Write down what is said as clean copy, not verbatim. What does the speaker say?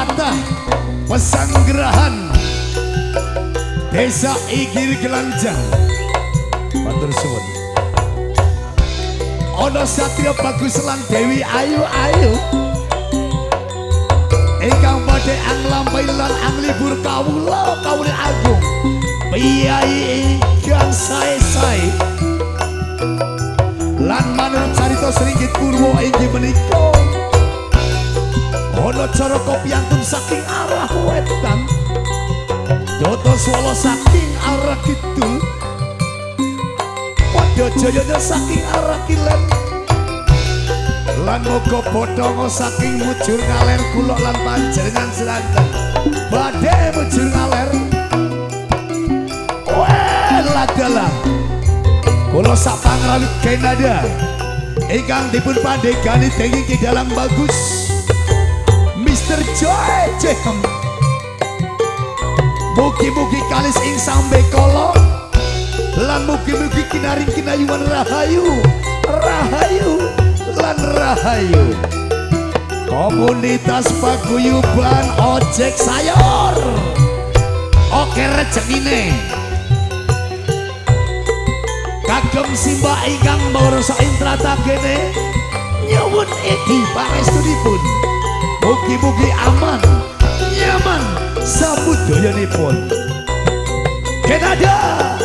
Patah Pesanggerahan Desa Igir Gelanjang. Matur suwun. Ana Satria Bagus lan Dewi Ayu ingkang badhe anglampahi lan anglibur kawula agung piyai ingkang sae-sae lan manurut carita Sringgit Purwa inggih menika ana cara kopiantun saking arah wetan, Doto Swala saking arah kidul, Padha Jayanya saking arah kilèn, lan moga bodhonga saking mujur ngaler kula lan panjenengan sedanten badhe mujur ngaler. Well adalah kula sak pangrawit Kenada ingkang dipun pandegani dening Ki Dalang Bagus Mr. Joy Cekem. Mugi-mugi kalis ing sambe kala lan mugi-mugi kinaring kinayuan rahayu lan rahayu. Komunitas paguyuban ojek sayur oke rezekine kagem simbah ingkang mangsa intrata kene nyuwun edi pangestunipun. Mugi-mugi aman nyaman sabudayanipun. Kenada